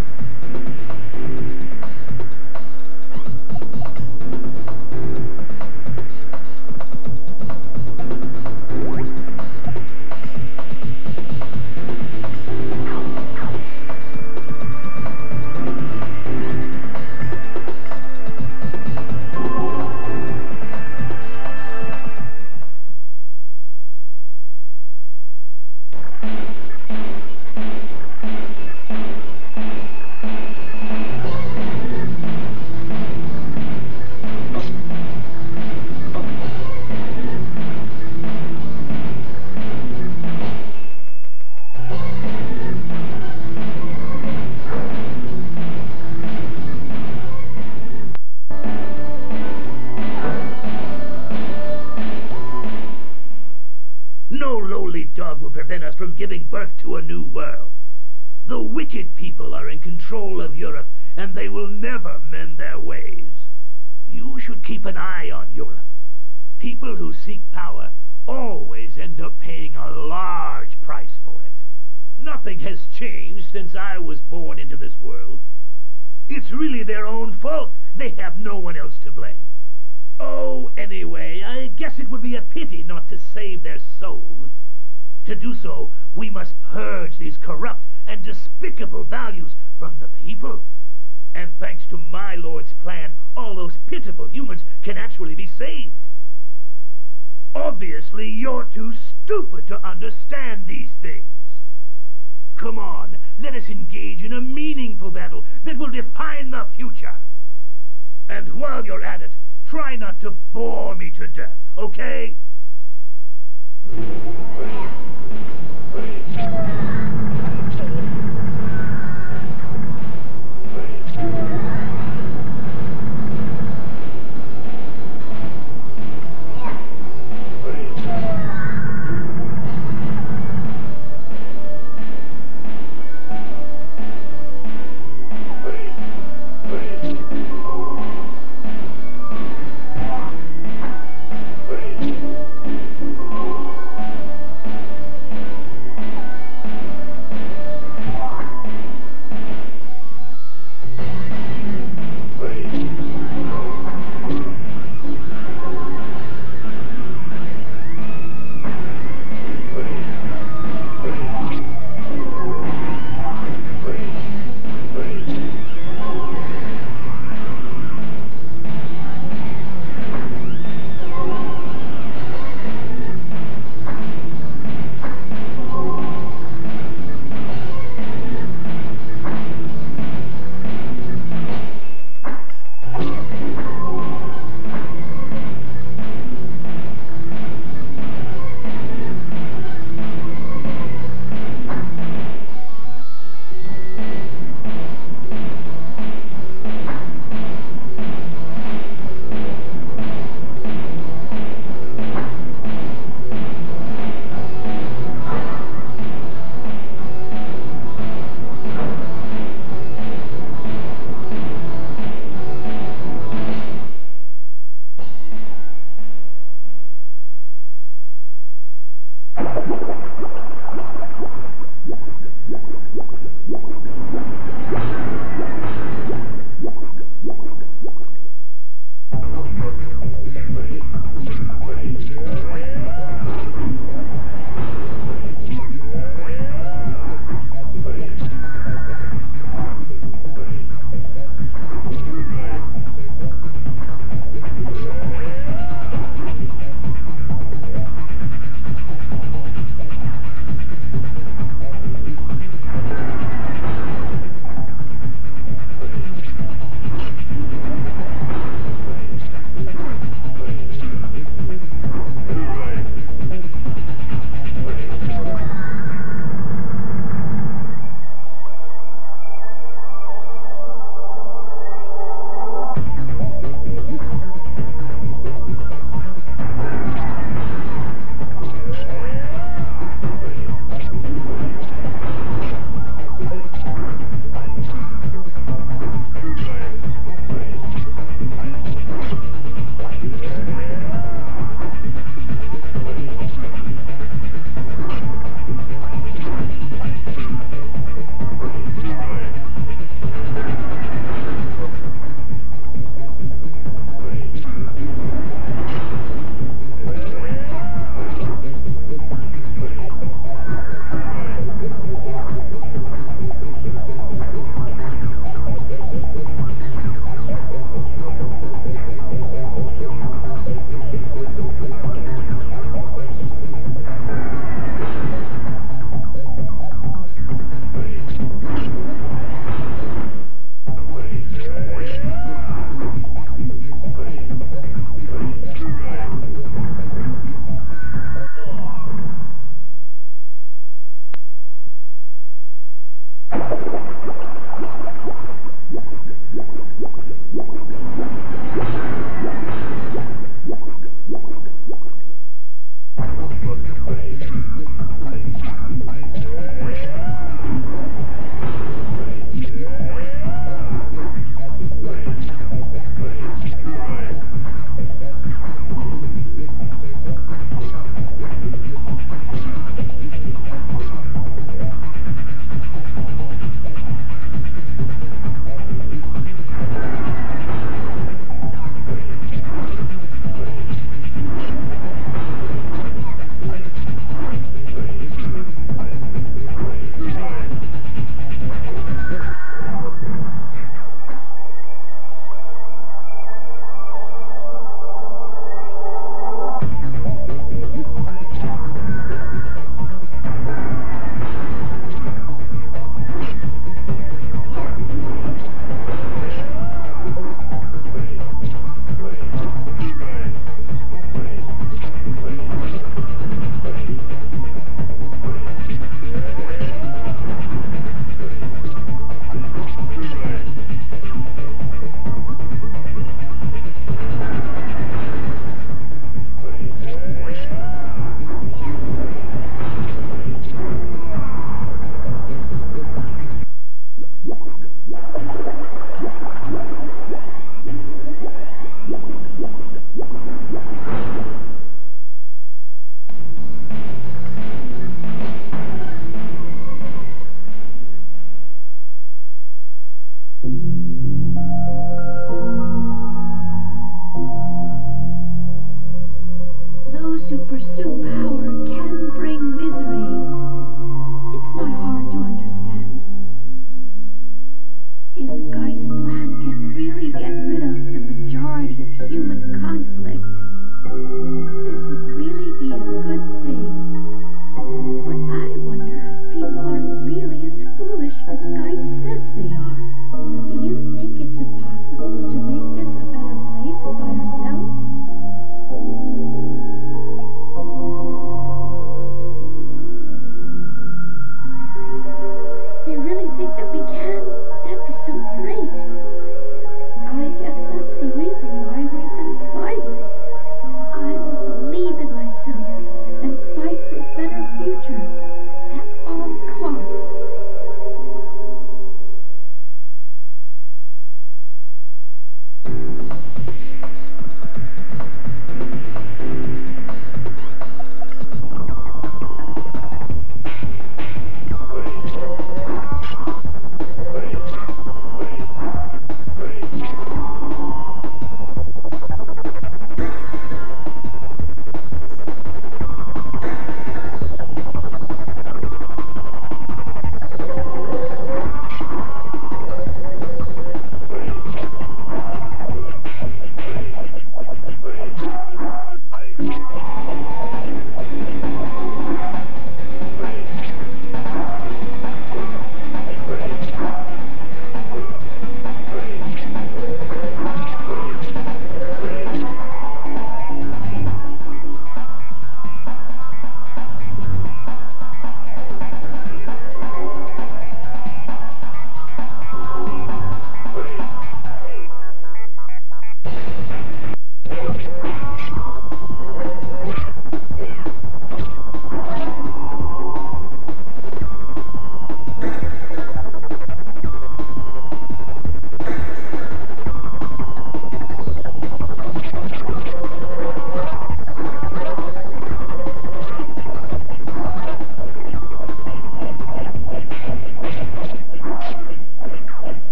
No lowly dog will prevent us from giving birth to a new world. The wicked people are in control of Europe, and they will never mend their ways. You should keep an eye on Europe. People who seek power always end up paying a large price for it. Nothing has changed since I was born into this world. It's really their own fault. They have no one else to blame. Oh, anyway, I guess it would be a pity not to save their souls. To do so, we must purge these corrupt and despicable values from the people. And thanks to my Lord's plan, all those pitiful humans can actually be saved. Obviously, you're too stupid to understand these things. Come on, let us engage in a meaningful battle that will define the future. And while you're at it, try not to bore me to death, okay?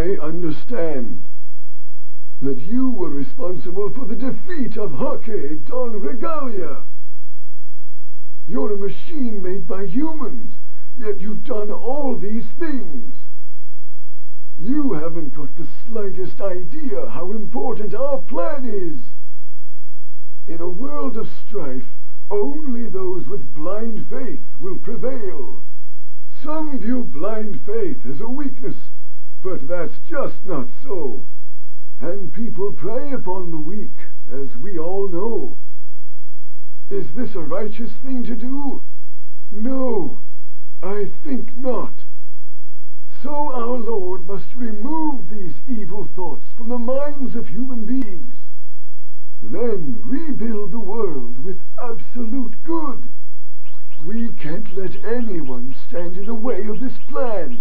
I understand that you were responsible for the defeat of Hake Don Regalia. You're a machine made by humans, yet you've done all these things. You haven't got the slightest idea how important our plan is. In a world of strife, only those with blind faith will prevail. Some view blind faith as a weakness, but that's just not so. And people prey upon the weak, as we all know. Is this a righteous thing to do? No, I think not. So our Lord must remove these evil thoughts from the minds of human beings. Then rebuild the world with absolute good. We can't let anyone stand in the way of this plan.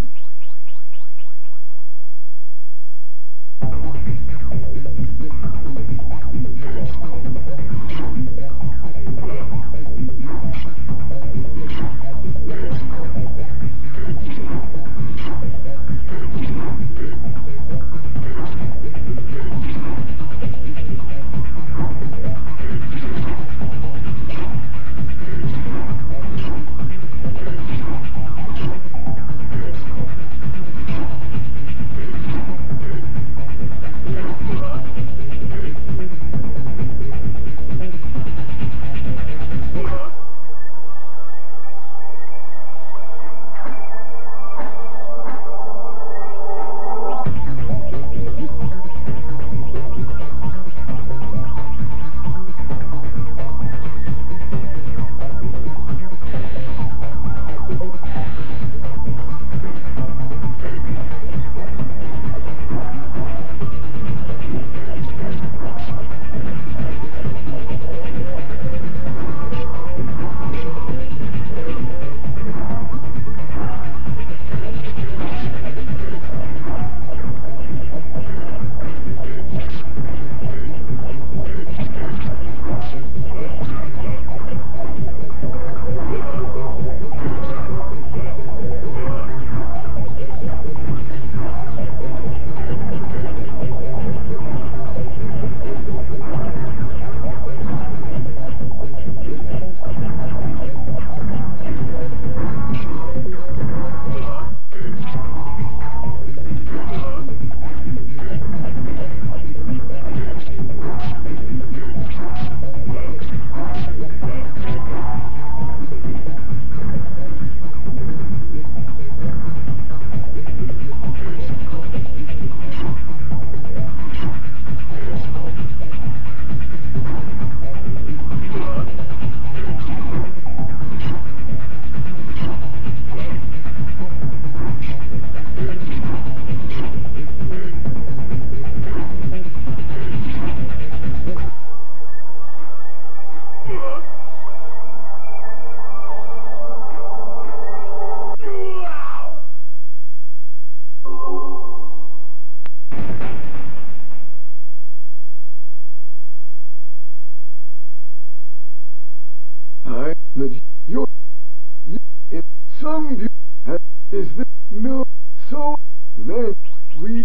That you in some view is this no, so then we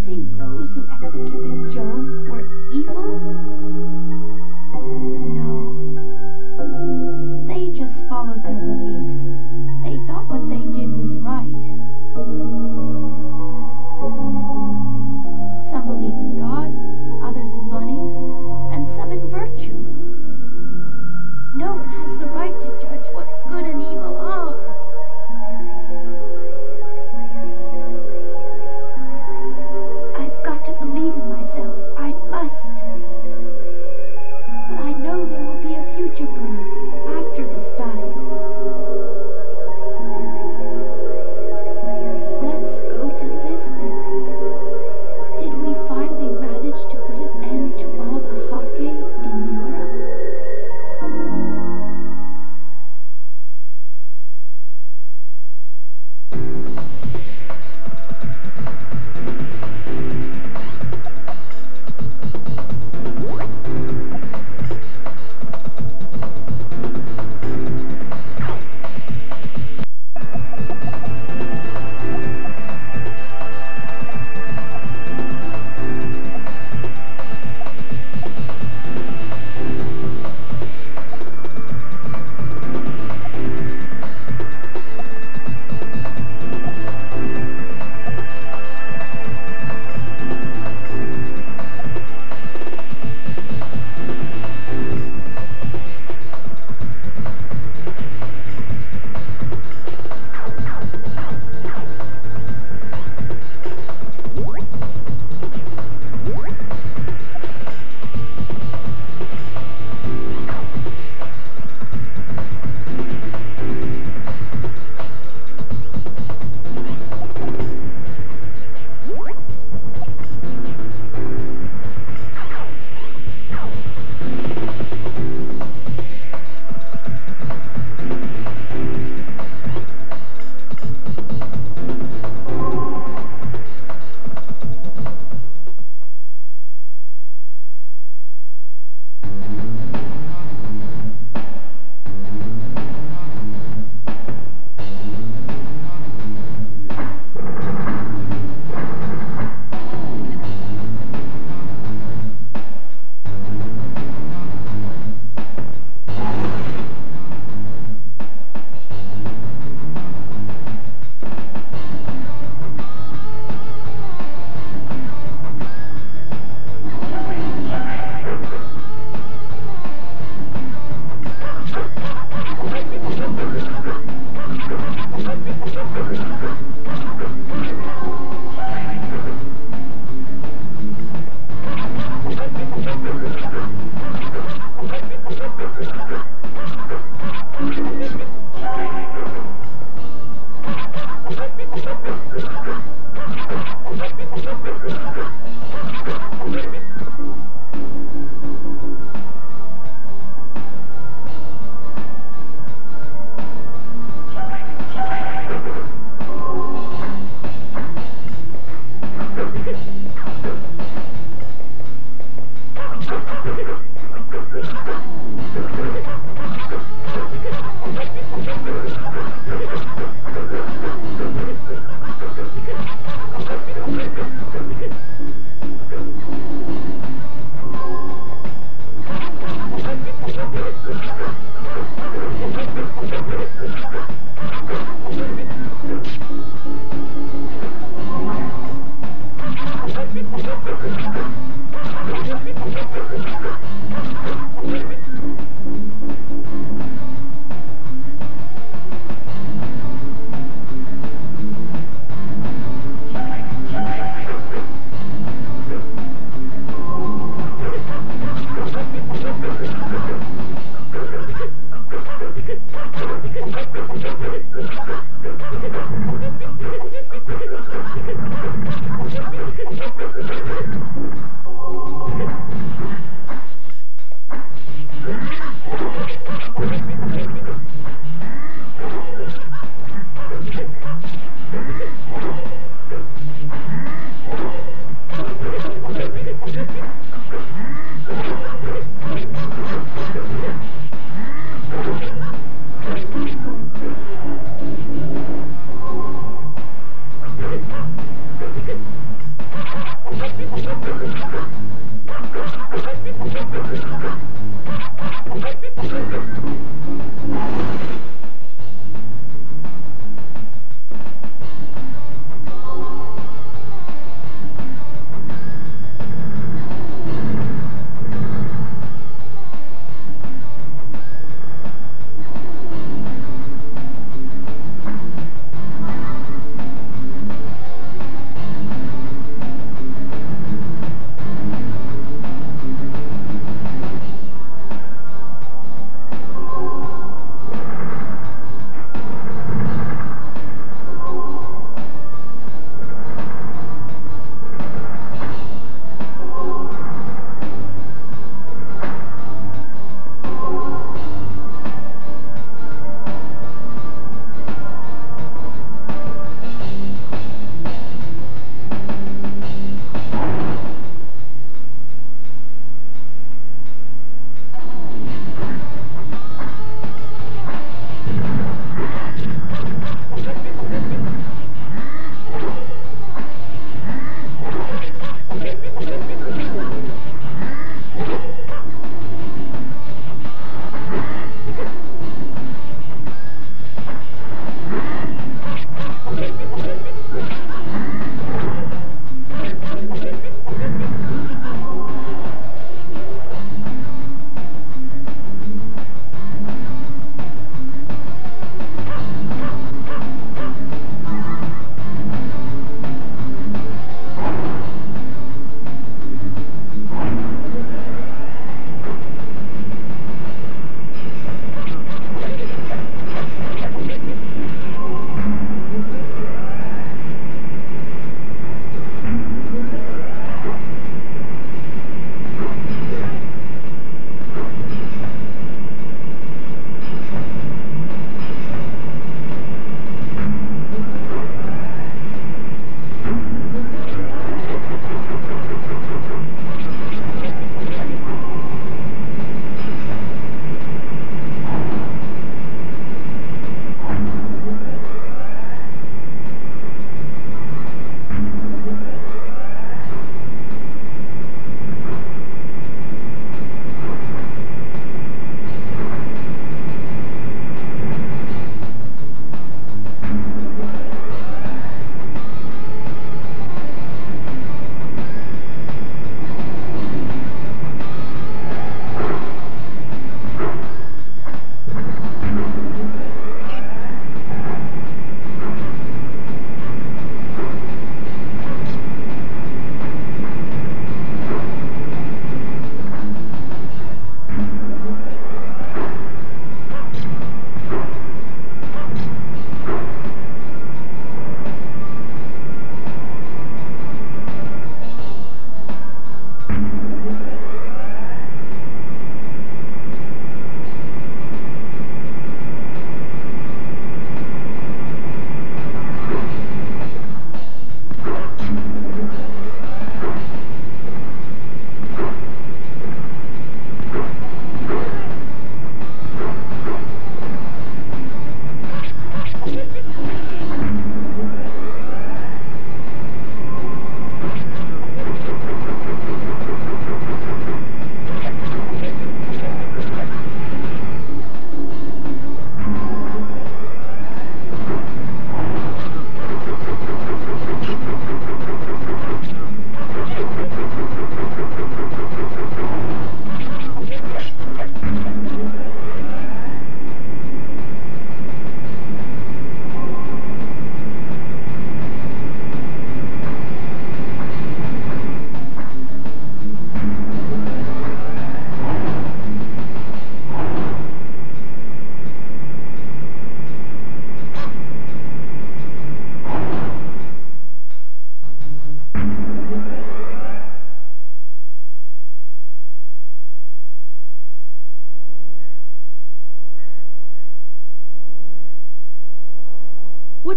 think those who executed Joan were evil? No. They just followed their beliefs. They thought what they did was right. Some believe in God, others in money, and some in virtue. No one has the right to judge what good and evil are. I've got to believe in myself. I must. But I know there will be a future for us after this battle. Let's go to Lisbon. Did we finally manage to put an end to all the hockey in Europe?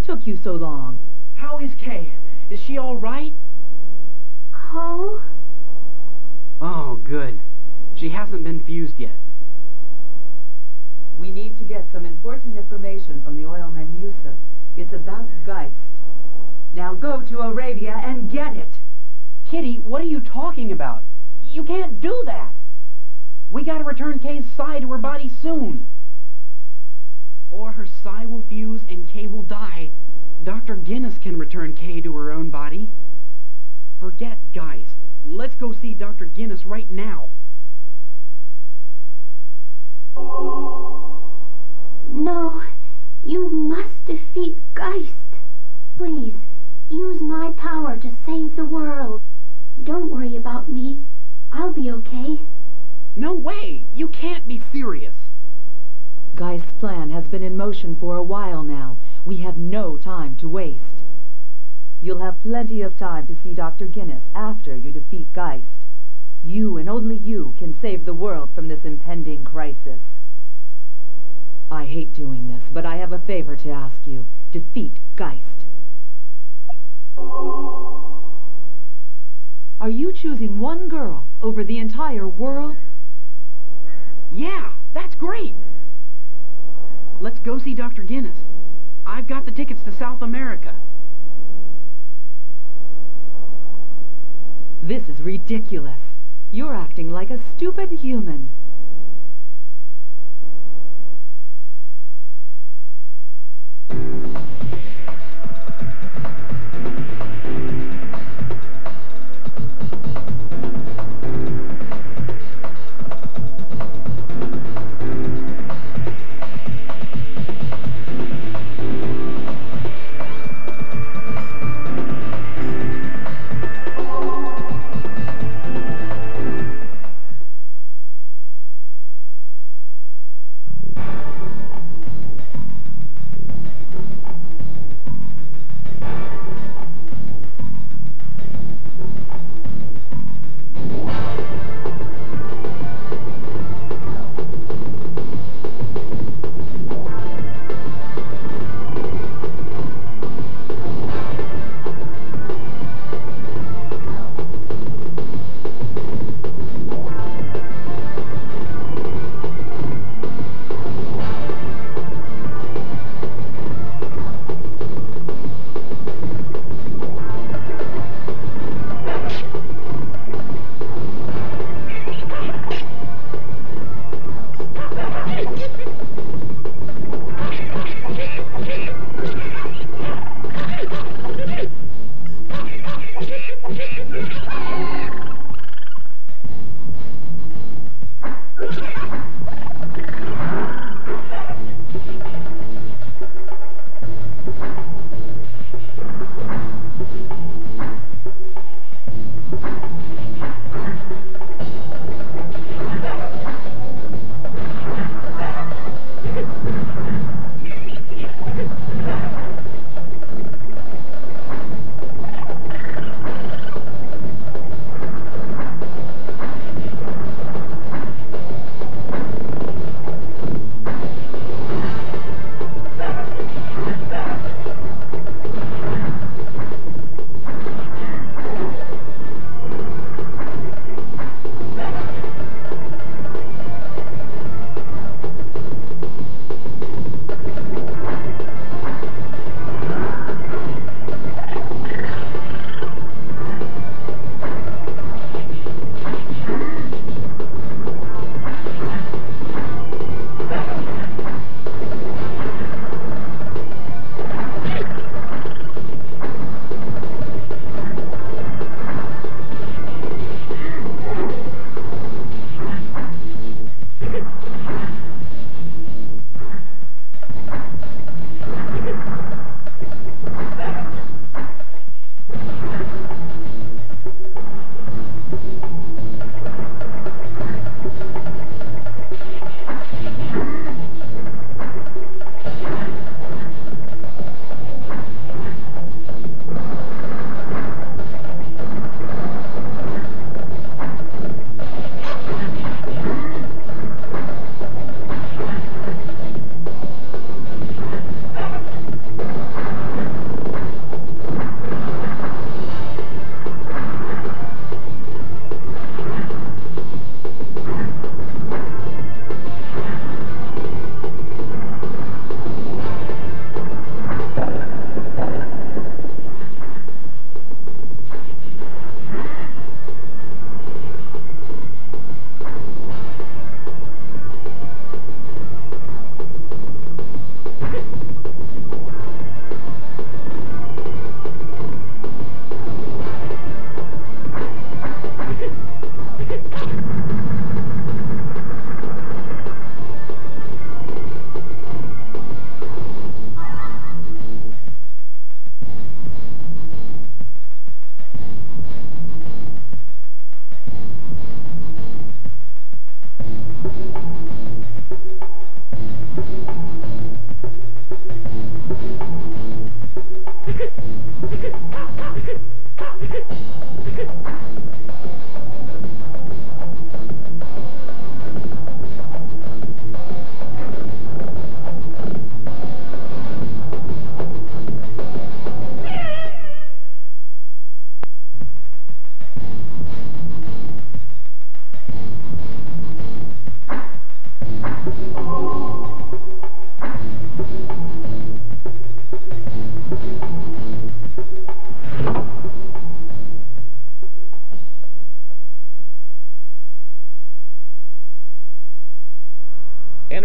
What took you so long? How is Kay? Is she all right? Cole? Oh, good. She hasn't been fused yet. We need to get some important information from the oilman Yusuf. It's about Geist. Now go to Arabia and get it! Kitty, what are you talking about? You can't do that! We gotta return Kay's psi to her body soon. Or her psi will fuse and Kay will die. Dr. Guinness can return Kay to her own body. Forget Geist. Let's go see Dr. Guinness right now. No, you must defeat Geist. Please, use my power to save the world. Don't worry about me. I'll be okay. No way! You can't be serious! Geist's plan has been in motion for a while now. We have no time to waste. You'll have plenty of time to see Dr. Guinness after you defeat Geist. You and only you can save the world from this impending crisis. I hate doing this, but I have a favor to ask you. Defeat Geist. Are you choosing one girl over the entire world? Yeah, that's great! Let's go see Dr. Guinness. I've got the tickets to South America. This is ridiculous. You're acting like a stupid human.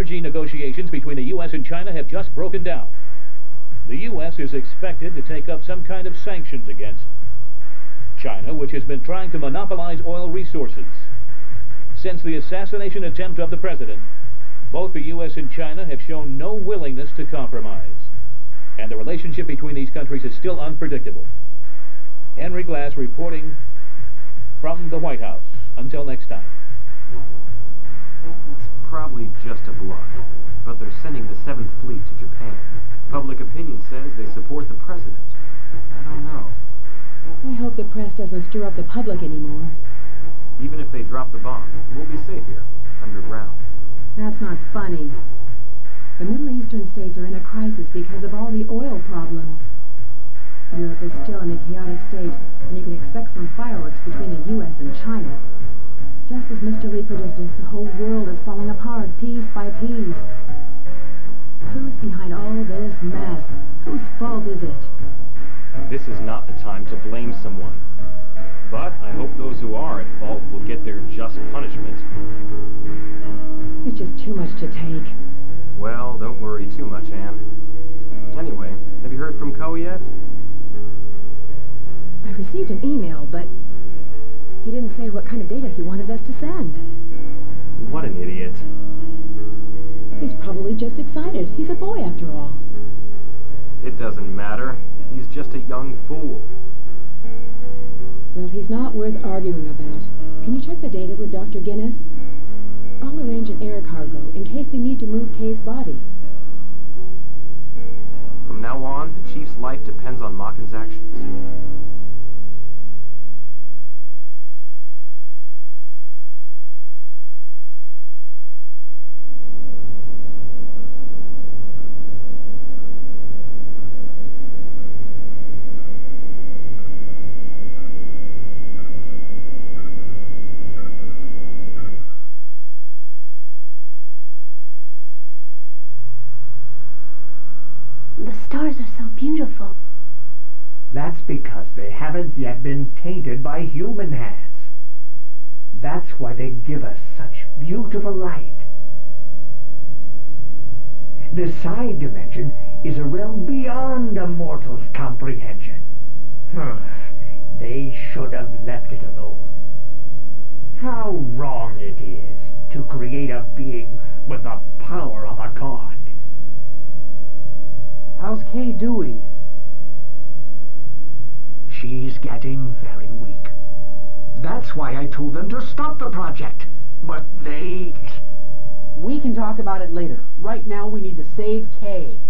energy negotiations between the U.S. and China have just broken down. The U.S. is expected to take up some kind of sanctions against China, which has been trying to monopolize oil resources. Since the assassination attempt of the president, both the U.S. and China have shown no willingness to compromise, and the relationship between these countries is still unpredictable. Henry Glass reporting from the White House. Until next time. It's probably just a bluff, but they're sending the 7th Fleet to Japan. Public opinion says they support the president. I don't know. I hope the press doesn't stir up the public anymore. Even if they drop the bomb, we'll be safe here, underground. That's not funny. The Middle Eastern states are in a crisis because of all the oil problems. Europe is still in a chaotic state, and you can expect some fireworks between the U.S. and China. Just as Mr. Lee predicted, the whole world is falling apart piece by piece. Who's behind all this mess? Whose fault is it? This is not the time to blame someone. But I hope those who are at fault will get their just punishment. It's just too much to take. Well, don't worry too much, Anne. Anyway, have you heard from Ko yet? I received an email, but he didn't say what kind of data he wanted us to send. What an idiot. He's probably just excited. He's a boy, after all. It doesn't matter. He's just a young fool. Well, he's not worth arguing about. Can you check the data with Dr. Guinness? I'll arrange an air cargo in case they need to move Kay's body. From now on, the Chief's life depends on Maken's actions. The stars are so beautiful. That's because they haven't yet been tainted by human hands. That's why they give us such beautiful light. The side dimension is a realm beyond a mortal's comprehension. They should have left it alone. How wrong it is to create a being with the power of a god. How's Kay doing? She's getting very weak. That's why I told them to stop the project. But they... We can talk about it later. Right now we need to save Kay.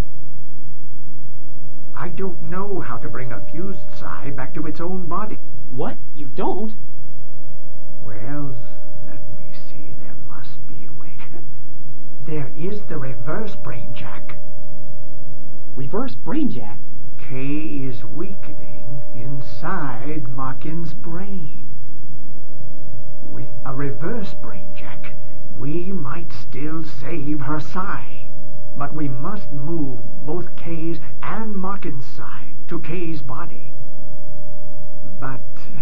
I don't know how to bring a fused psi back to its own body. What? You don't? Well, let me see. There must be a way. There is the reverse brain jack. Reverse brain jack? Kay is weakening inside Maken's brain. With a reverse brain jack, we might still save her psi. But we must move both Kay's and Maken's psi to Kay's body. But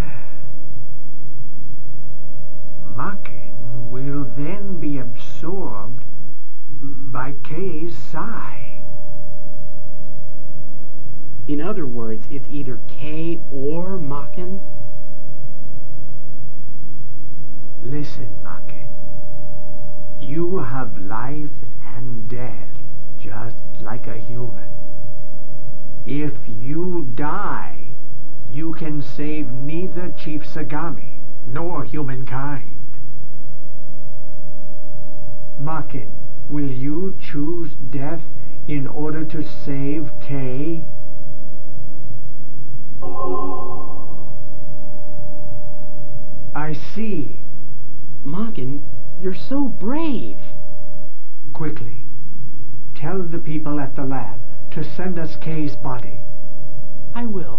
Maken will then be absorbed by Kay's psi. In other words, it's either Kay or Maken? Listen, Maken. You have life and death, just like a human. If you die, you can save neither Chief Sagami nor humankind. Maken, will you choose death in order to save Kay? I see. Maken, you're so brave. Quickly, tell the people at the lab to send us Kay's body. I will.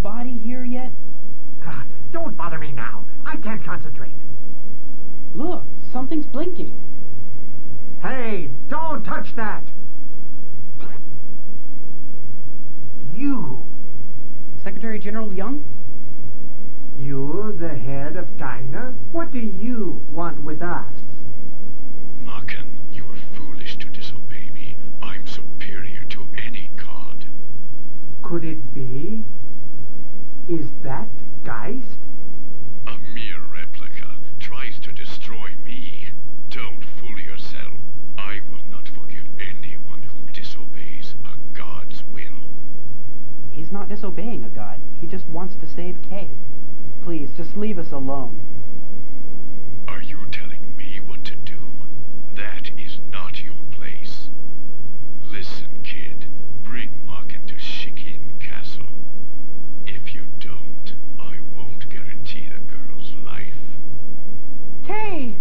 body here yet? Don't bother me now. I can't concentrate. Look, something's blinking. Hey, don't touch that! You! Secretary General Young? You're the head of China? What do you want with us? Maken, you are foolish to disobey me. I'm superior to any god. Could it be? Is that Geist? A mere replica tries to destroy me. Don't fool yourself. I will not forgive anyone who disobeys a god's will. He's not disobeying a god. He just wants to save Kay. Please, just leave us alone. Are you telling me what to do? That is not your place. Listen, kid. Bring Maken to Shikin Castle. If you don't, I won't guarantee the girl's life. Kay!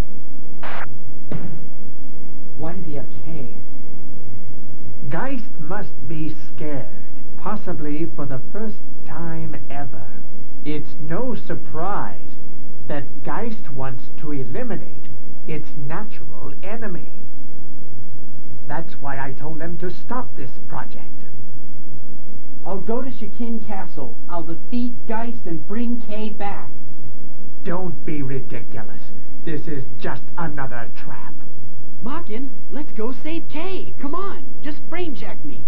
Why did he have Kay? Geist must be scared, possibly for the first time ever. It's no surprise that Geist wants to eliminate its natural enemy. That's why I told them to stop this project. I'll go to Shikin Castle. I'll defeat Geist and bring Kay back. Don't be ridiculous. This is just another trap. Maken, let's go save Kay. Come on, just brainjack me.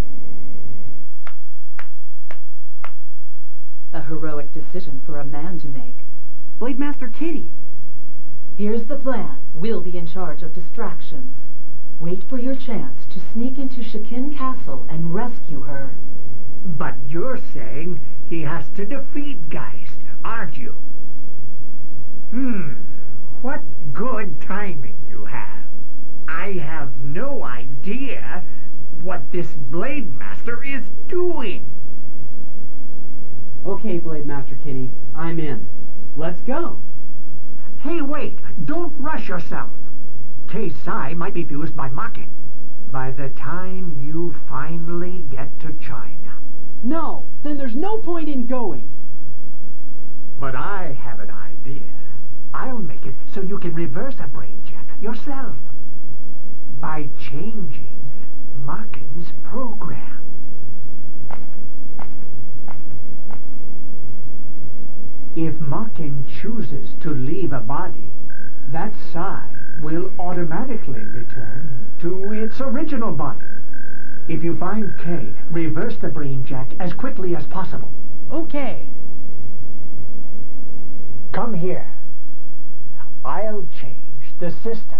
A heroic decision for a man to make. Blade Master Kitty. Here's the plan. We'll be in charge of distractions. Wait for your chance to sneak into Shikin Castle and rescue her. But you're saying he has to defeat Geist, aren't you? What good timing you have. I have no idea what this Blade Master is doing. Okay, Blade Master Kitty, I'm in. Let's go. Hey, wait! Don't rush yourself. Kei-Sai might be fused by Maken. By the time you finally get to China. No, then there's no point in going. But I have an idea. I'll make it so you can reverse a brainjack yourself. By changing Maken's program. If Maken chooses to leave a body, that Sai will automatically return to its original body. If you find Kay, reverse the brainjack as quickly as possible. Okay. Come here. I'll change the system.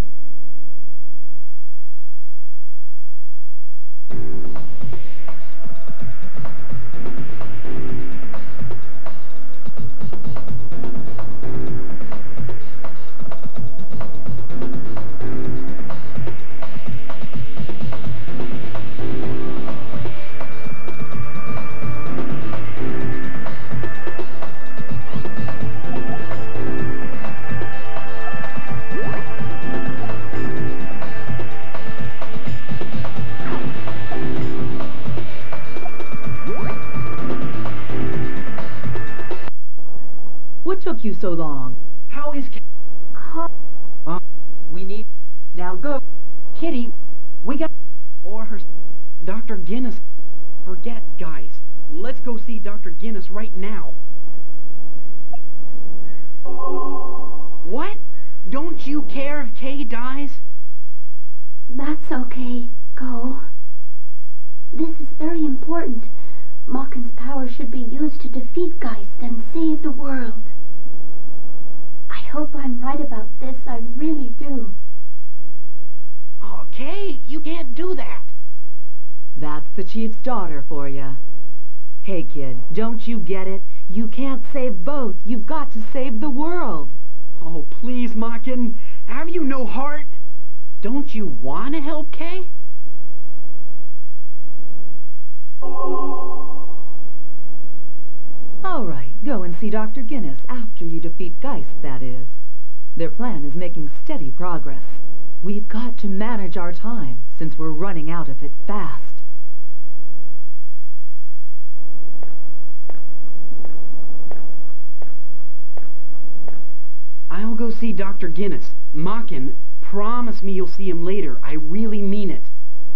What took you so long? How is we need... Now go. Kitty, we got... Or her... Dr. Guinness. Forget Geist. Let's go see Dr. Guinness right now. What? Don't you care if Kay dies? That's okay. Go. This is very important. Maken's power should be used to defeat Geist and save the world. I hope I'm right about this. I really do. Oh, Kay, you can't do that. That's the chief's daughter for you. Hey, kid, don't you get it? You can't save both. You've got to save the world. Oh, please, Maken. Have you no heart? Don't you want to help Kay? All right, go and see Dr. Guinness after you defeat Geist, that is. Their plan is making steady progress. We've got to manage our time, since we're running out of it fast. go see Dr. Guinness. Maken, promise me you'll see him later. I really mean it.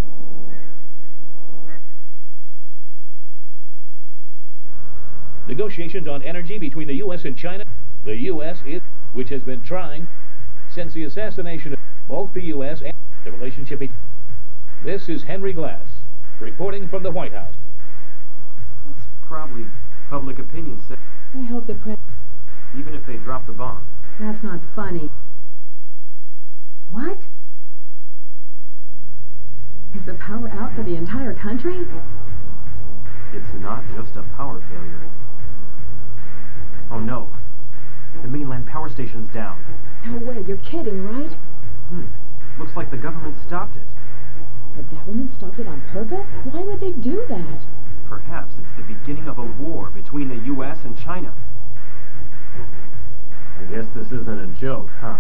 Negotiations on energy between the U.S. and China. The U.S. which has been trying since the assassination of both the U.S. and the relationship. This is Henry Glass, reporting from the White House. That's probably public opinion said. I hope the press... Even if they drop the bomb. That's not funny. What? Is the power out for the entire country? It's not just a power failure. Oh no. The mainland power station's down. No way, you're kidding, right? Looks like the government stopped it. The government stopped it on purpose? Why would they do that? Perhaps it's the beginning of a war between the U.S. and China. I guess this isn't a joke, huh?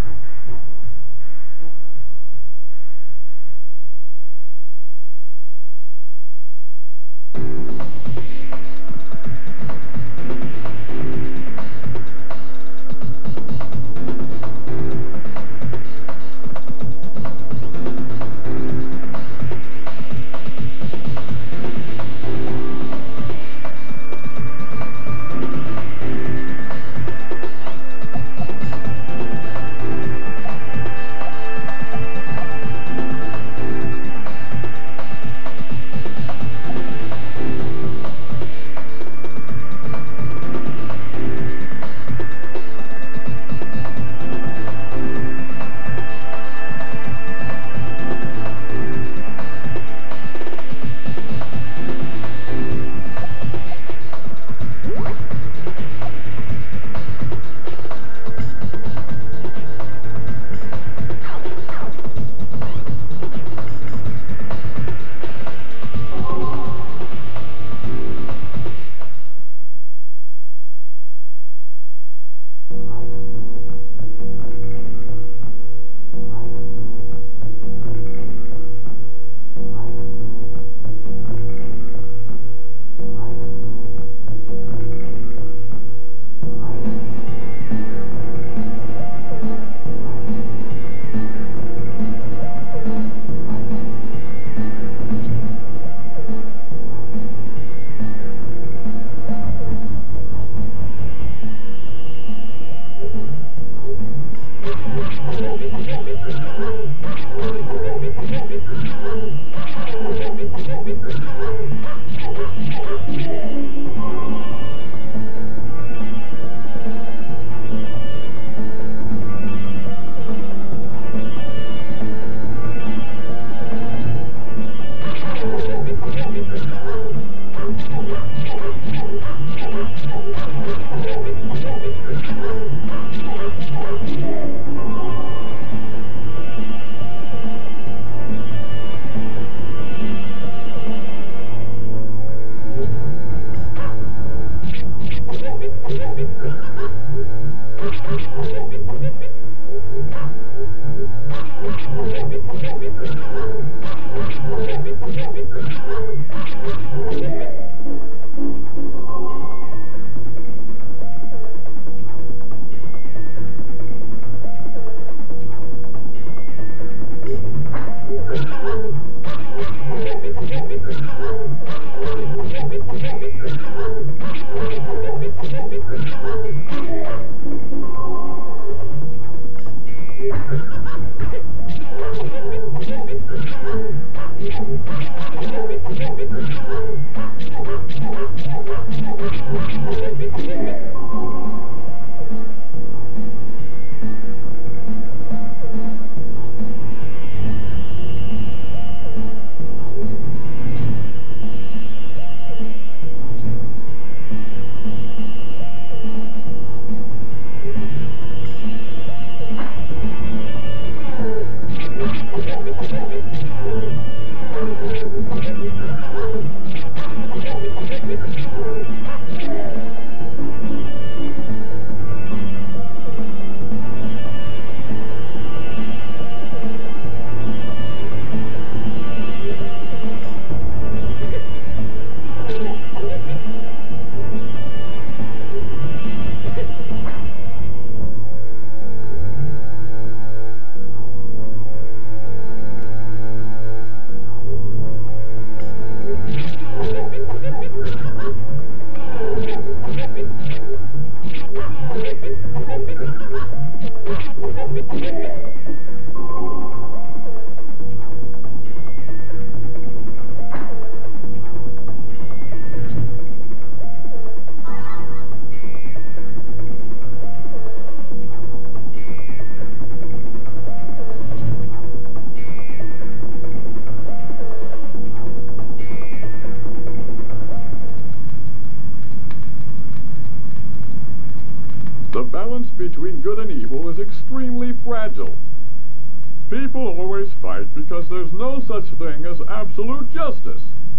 between good and evil is extremely fragile. People always fight because there's no such thing as absolute justice.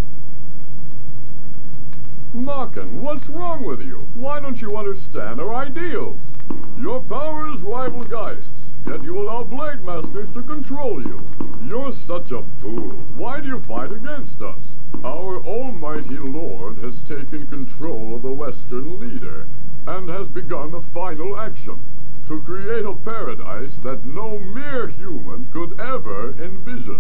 Maken, what's wrong with you? Why don't you understand our ideals? Your powers rival Geists, yet you allow Blade Masters to control you. You're such a fool. Why do you fight against us? Our almighty Lord has taken control of the Western leader, and has begun a final action, to create a paradise that no mere human could ever envision.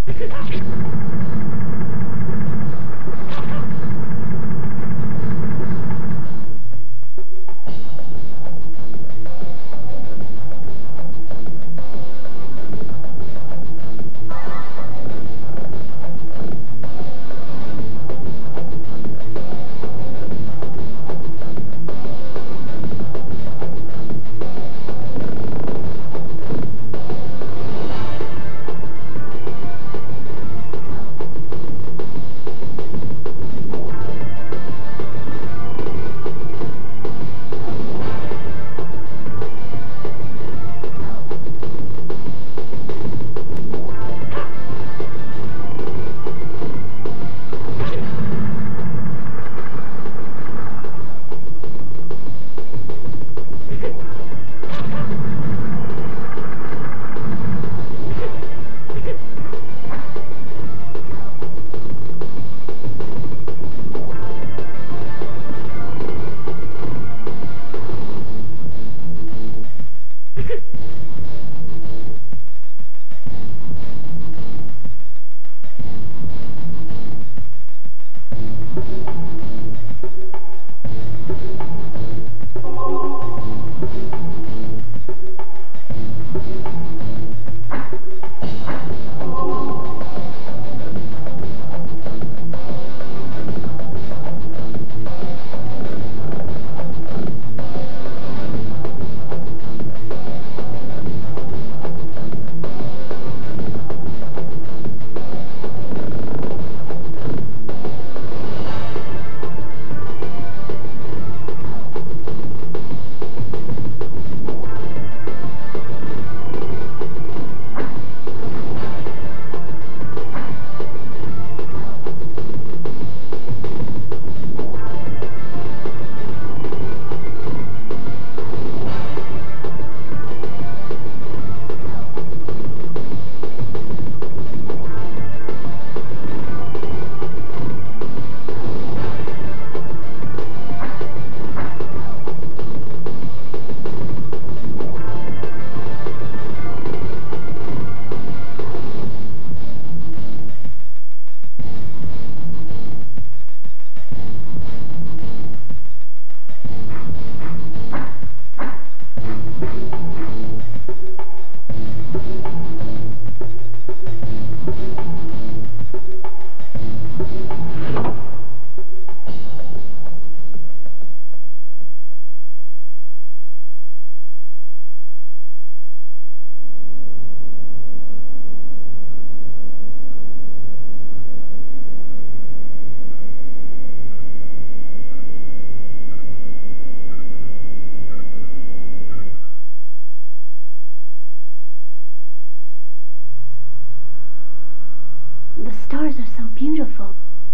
The stars are so beautiful.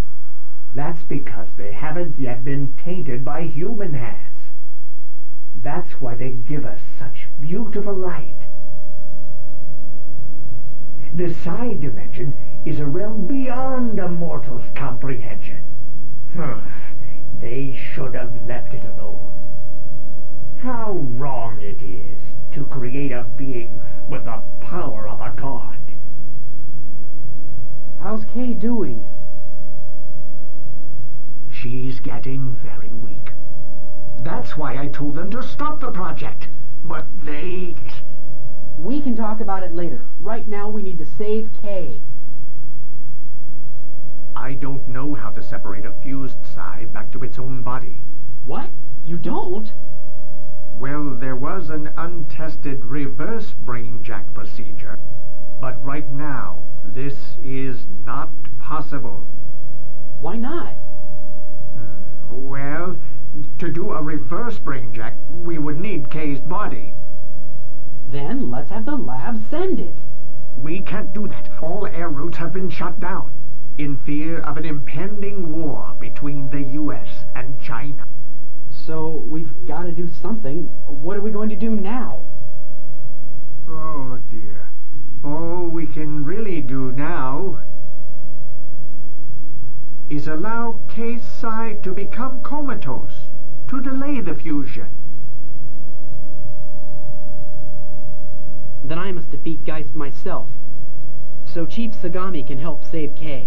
That's because they haven't yet been tainted by human hands. That's why they give us such beautiful light. The side dimension is a realm beyond a mortal's comprehension. They should have left it alone. How wrong it is to create a being with the power of a god. How's Kay doing? She's getting very weak. That's why I told them to stop the project. But they... We can talk about it later. Right now we need to save Kay. I don't know how to separate a fused psi back to its own body. What? You don't? Well, there was an untested reverse brain jack procedure. But right now, this is not possible. Why not? Well, to do a reverse brain jack, we would need Kay's body. Then let's have the lab send it. We can't do that. All air routes have been shut down, in fear of an impending war between the U.S. and China. So we've got to do something. What are we going to do now? Oh, dear. All we can really do now is allow Kay's psi to become comatose, to delay the fusion. Then I must defeat Geist myself. so Chief Sagami can help save Kay.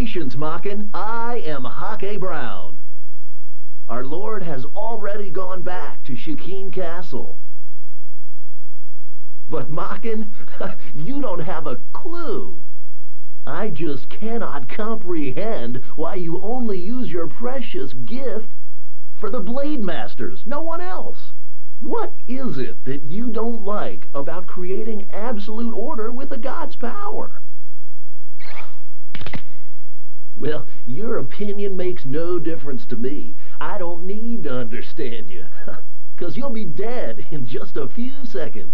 Congratulations, Maken. I am Hake Brown. Our Lord has already gone back to Shikeen Castle. But Maken, you don't have a clue. I just cannot comprehend why you only use your precious gift for the Blade Masters, no one else. What is it that you don't like about creating absolute order with a god's power? Well, your opinion makes no difference to me. I don't need to understand you, 'cause you'll be dead in just a few seconds.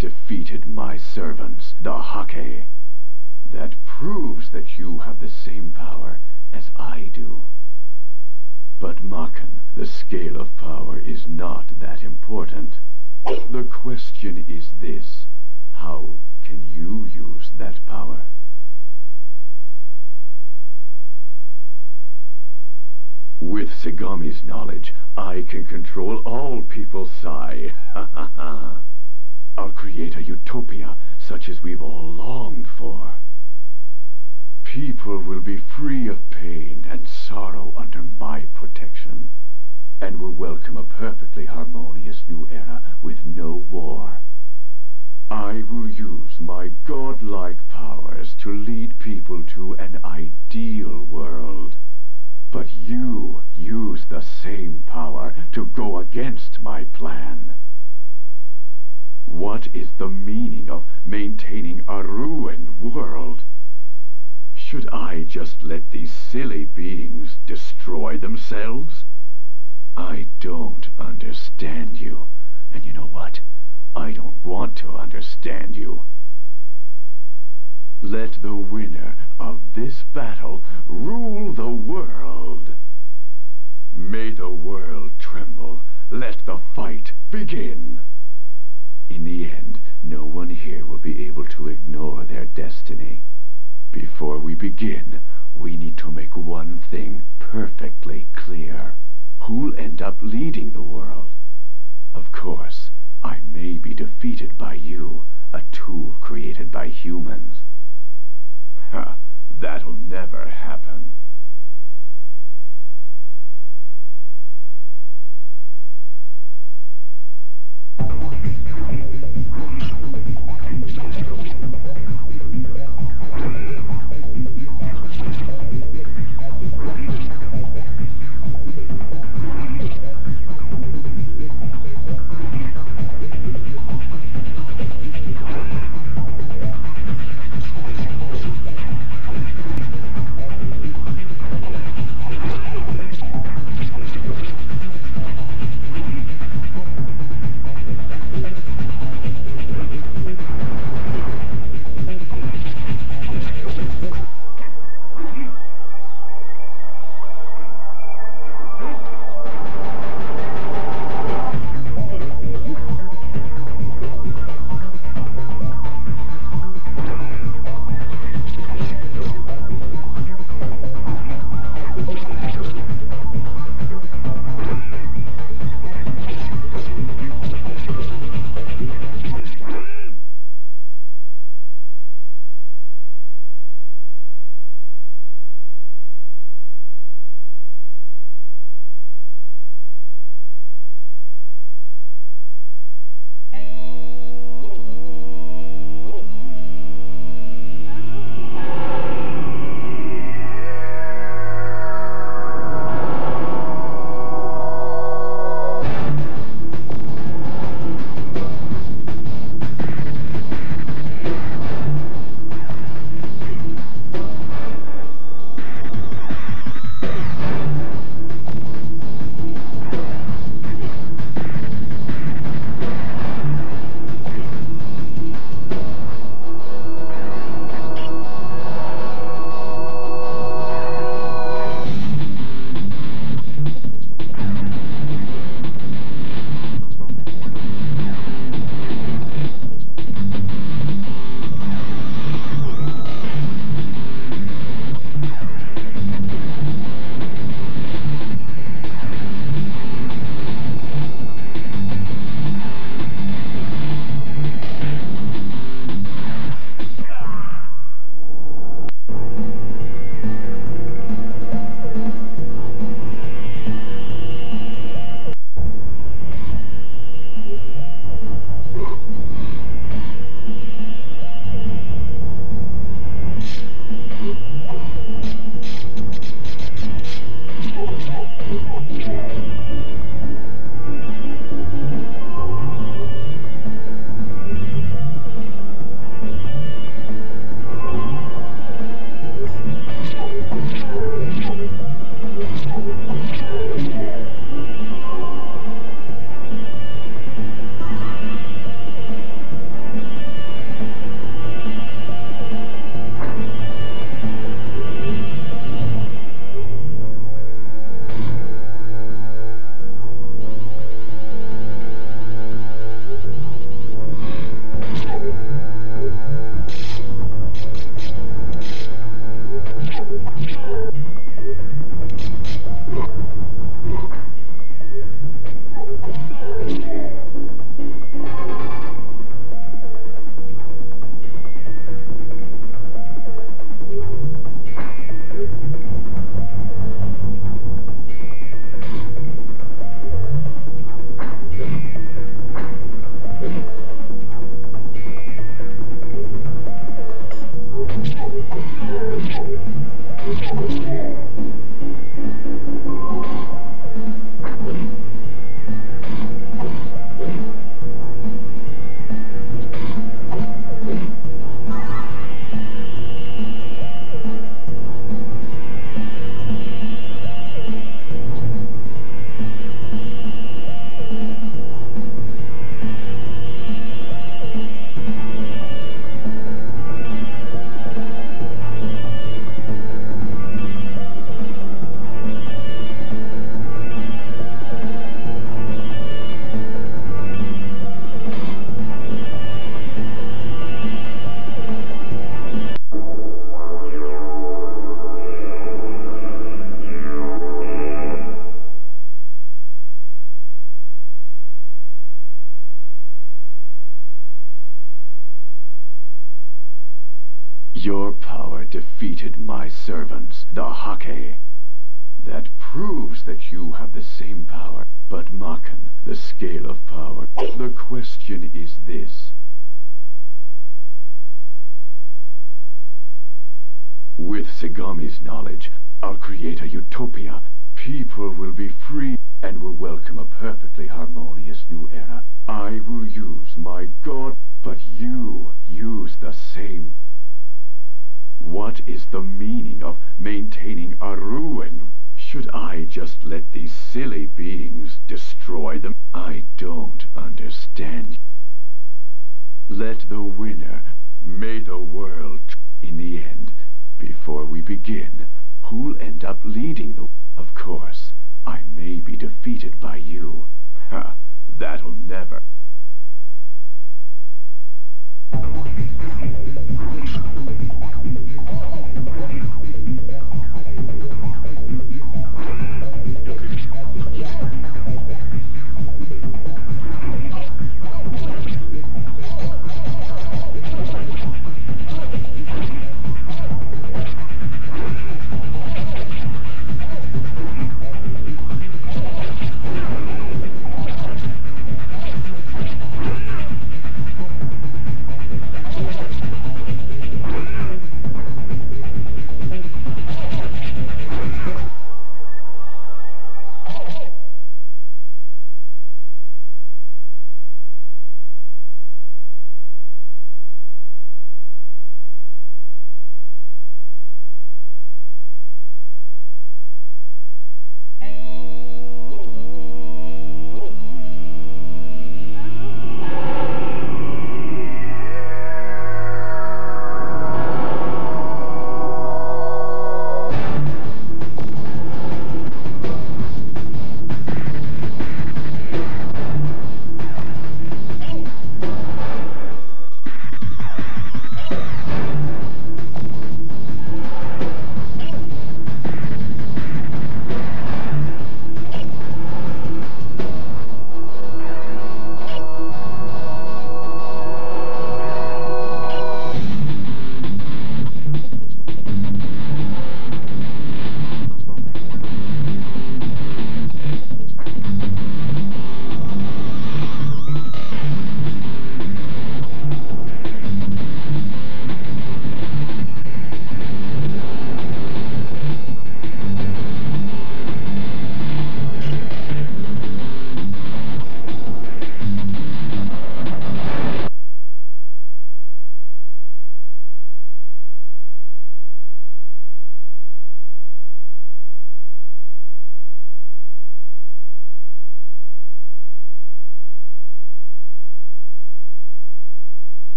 defeated my servants, the Hake. That proves that you have the same power as I do. But Maken, the scale of power is not that important. The question is this: how can you use that power? With Sagami's knowledge, I can control all people, Sai. Ha ha ha. I'll create a utopia such as we've all longed for. People will be free of pain and sorrow under my protection, and will welcome a perfectly harmonious new era with no war. I will use my godlike powers to lead people to an ideal world. But you use the same power to go against my plan. What is the meaning of maintaining a ruined world? Should I just let these silly beings destroy themselves? I don't understand you, and you know what? I don't want to understand you. Let the winner of this battle rule the world. May the world tremble. Let the fight begin. In the end, no one here will be able to ignore their destiny. Before we begin, we need to make one thing perfectly clear. Who'll end up leading the world? Of course, I may be defeated by you, a tool created by humans. Ha! That'll never happen. Your power defeated my servants, the Hake. That proves that you have the same power. But Maken, the scale of power. The question is this. With Segami's knowledge, I'll create a utopia. People will be free and will welcome a perfectly harmonious new era. I will use my God, but you use the same. What is the meaning of maintaining a ruin? Should I just let these silly beings destroy them? I don't understand. Let the winner, may the world. In the end, before we begin, who'll end up leading the... Of course, I may be defeated by you. Ha, that'll never...